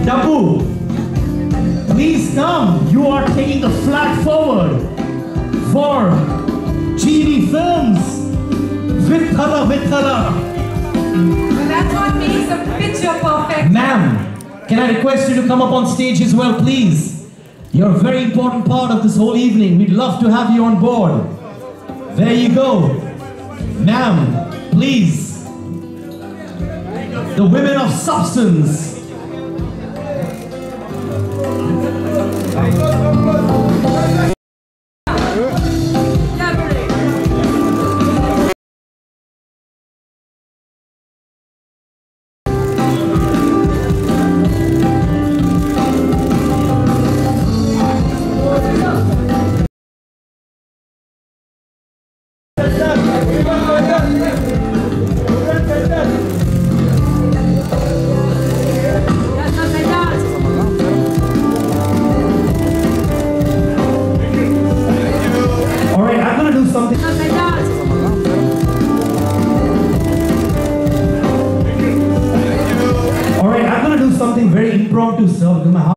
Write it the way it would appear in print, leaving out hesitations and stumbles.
Dapu, please come. You are taking the flag forward for GD Films. Vithala, Vithala. That's what makes a picture perfect. Ma'am, can I request you to come up on stage as well, please? You're a very important part of this whole evening. We'd love to have you on board. There you go. Ma'am, please. The women of substance. Something very impromptu, sir.